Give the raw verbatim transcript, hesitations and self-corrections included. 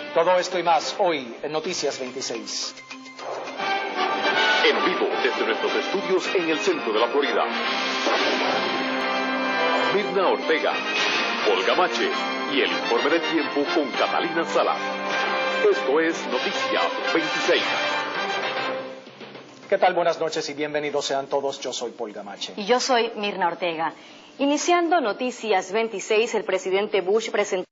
Todo esto y más hoy en Noticias veintiséis. En vivo desde nuestros estudios en el centro de la Florida. Mirna Ortega, Olga Mache y el informe del tiempo con Catalina Salas. Esto es Noticias veintiséis. ¿Qué tal? Buenas noches y bienvenidos sean todos. Yo soy Olga Mache. Y yo soy Mirna Ortega. Iniciando Noticias veintiséis, el presidente Bush presentó